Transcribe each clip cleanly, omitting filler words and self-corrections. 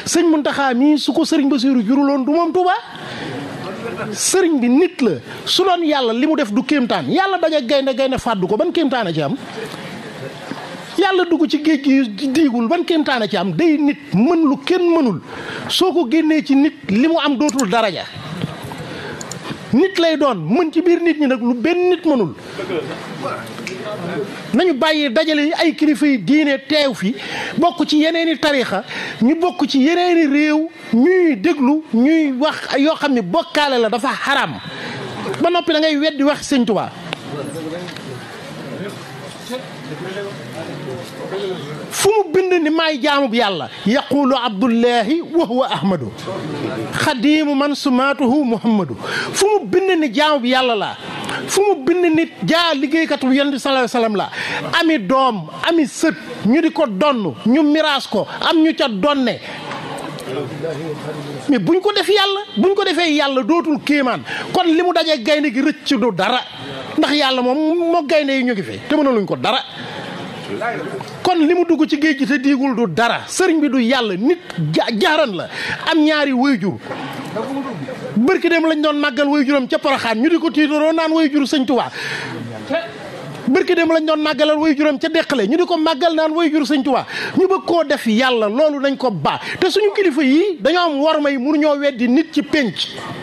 sëñ Muntaxa mii su ko sëriñ Basiiru juruloon du moom Touba. sëriñ bi nit la su doon yàlla li mu def du kéemtaan yàlla daje gaynde fàddu ko ban kéemtaan a ci am. yàlla dugg ci géej gi diigul ban kéemtaan a ci am day nit mën lu kenn mënul soo ko génnee ci nit li mu am dootul daraja nit lay doon mën ci biir nit ñi nag lu benn nit mënul. nañu bàyyi dajale ay kilifa yi diine teew fi bokk ci yeneeni tariixa ñu bokk ci yeneeni réew ñuy déglu ñuy wax yoo xam ne bokkaale la dafa xaram ba noppi da ngay weddi wax sëñ Tuubaa. fu mu bind ni maay jaamub yàlla yaqulu abdullahi wa huwa ahmadu xadimu man sumaatuhu muhammadu fu mu bind ni jaamub yàlla la fu mu bind nit jaa liggéeykatu bu yonent bi sallallahu alayhi wasallam la ami doom ami sët ñu di ko donn ñu miraas ko am ñu ca donne mais buñ ko def yàlla buñ ko defee yàlla dootul kéemaan kon li mu dajee gaynde gi rëcc du dara ndax yàlla moom moo gaynde yi ñu ngi fi te mënaluñ ko dara kon li mu dugg ci géej gi te diigul du dara sëriñ bi du yàlla nit jaaran la am ñaari wayjur bërki dem lañ doon màggal wayjuram ca Poroxaan ñu di ko tiitaroo naan wayjur sëñ Tuubaa bërki dem lañ doon màggalal wayjuram ca Deqale ñu di ko màggal naan wayjur sëñ Tuubaa ñu bëgg koo def yàlla loolu nañ ko baax te suñu kilifa yii dañoo am wormay mënuñoo weddi nit ci pénc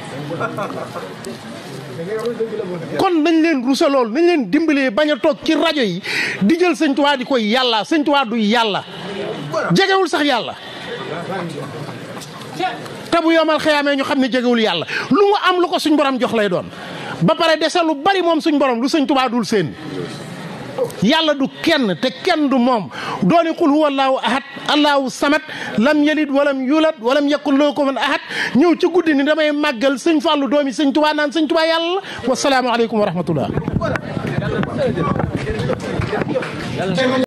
kon nañ leen rusa lool nañ leen dimbalee bañ a toog ci rajo yi di jël sëñ Tuubaa di koy yàlla sëñ Tuubaa du yàlla jegewul sax yàlla te bu yomal xëyaamee ñu xam ne jegewul yàlla lu mu am lu ko suñ borom jox lay doon ba pare dese lu bari moom suñ borom lu sëñ Tuubaa dul seen yàlla du kenn te kenn du moom dooni qul huwa allahu ahad allahu samad lam yalid walam yulad walam yakun lahu kufuwan ahad ñëw ci guddi ni damay màggal sëñ Fàllu doomi sëñ Tuubaa naan sëñ Tuubaa yàlla la wasalaamu aleykum wa rahmatullah